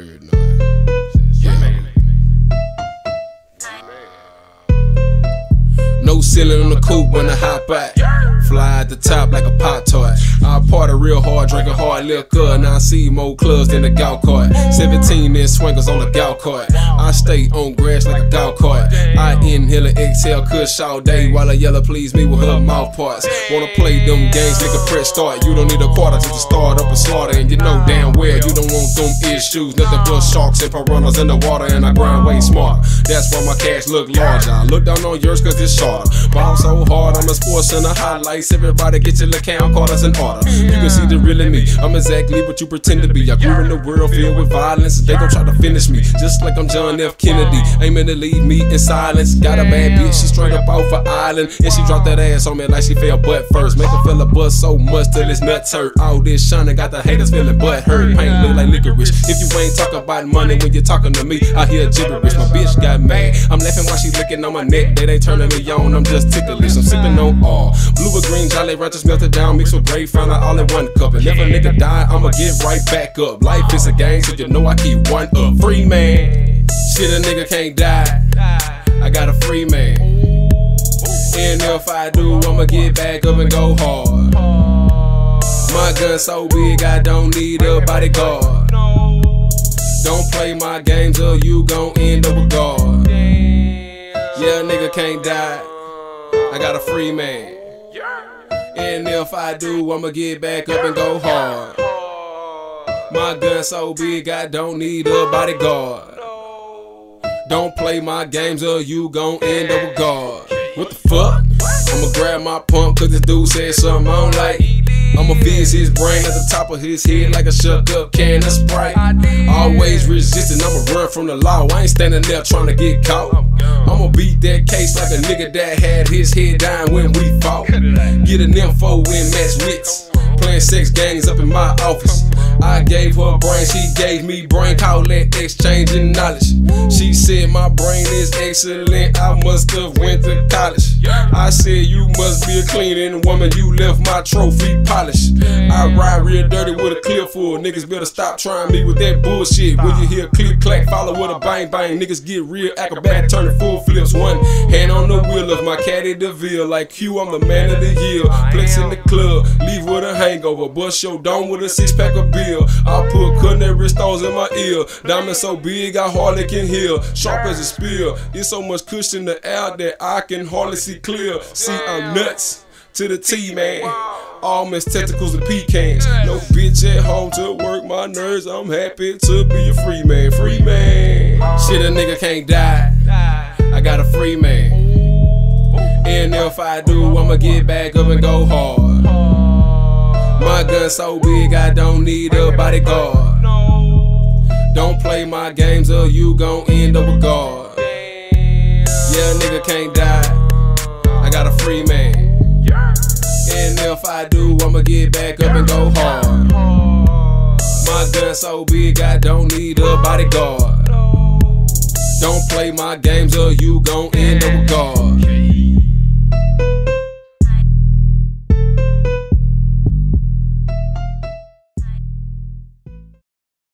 FlurrDaBlurr. Yeah. No ceiling on the coupe when I hop out. Fly at the top like a pop tart. I party real hard, drinking hard liquor. Now I see more clubs than the golf cart. 17 inch swingers on the golf cart. I stay on grass like a golf cart. I inhale and exhale kush all day while a yellow please me with her mouth parts. Wanna play them games, nigga, press start. You don't need a quarter just to start up and slaughter. And you know damn well you don't want them issues. Nothing but sharks and piranhas in the water. And I grind way smart. That's why my cash look larger. I look down on yours cause it's shorter. Ball so hard, I'm a sports center highlights. Everybody get your account card as an order. You can see the real in me. I'm exactly what you pretend to be. I grew in the world filled with violence. They gon' try to finish me, just like I'm John F. Kennedy. Aiming to leave me in silence. Got a bad bitch, she straight up off an island. And she dropped that ass on me like she fell butt first. Make a fella bust so much till his nuts hurt. All this shining got the haters feeling butt hurt. Pain look like licorice. If you ain't talking about money when you're talking to me, I hear gibberish. My bitch got mad. I'm laughing while she licking on my neck. They ain't turning me on, I'm just ticklish. I'm sipping on all blue or green Jolly Ranchers melted down, mixed with grape, found out all in one cup. And if a nigga die, I'ma get right back up. Life is a game, so you know I keep one up. Free man, shit a nigga can't die. I got a free man, and if I do, I'ma get back up and go hard. My gun so big, I don't need a bodyguard. Don't play my games or you gon' end up with God. Yeah, nigga can't die. I got a free man, and if I do, I'ma get back up and go hard. My gun so big, I don't need a bodyguard. Don't play my games or you gon' end up with God. What the fuck? I'ma grab my pump cause this dude said something I don't like. I'ma fizz his brain at the top of his head like a shut up can of Sprite. Always resisting, I'ma run from the law. I ain't standing there trying to get caught. I'ma beat that case like a nigga that had his head down when we fought. Get an info and match wits. Playing sex games up in my office. I gave her brain, she gave me brain. Call that exchanging knowledge. She said my brain is excellent, I must have went to college. I said you must be a cleaning woman, you left my trophy polished. I ride real dirty with a clip full. Niggas better stop trying me with that bullshit. When you hear click clack, follow with a bang bang. Niggas get real acrobatic, turning full flips. One hand on the wheel of my caddy DeVille. Like Q, I'm the man of the year. Flex in the club, leave with a hangover. Bust your dome with a 6-pack of beer. I put culinary stones in my ear. Diamond so big I hardly can hear. Sharp as a spear. It's so much cushion in the air that I can hardly see clear. See, I'm nuts to the T, man. Almonds, tentacles, and pecans. No bitch at home to work my nerves. I'm happy to be a free man. Free man. Shit, a nigga can't die. I got a free man, and if I do, I'ma get back up and go hard. My gun so big, I don't need a bodyguard. Don't play my games or you gon' end up with God. Yeah, nigga can't die. I got a free man, and if I do, I'ma get back up and go hard. My gun so big, I don't need a bodyguard. Don't play my games or you gon' end up with God.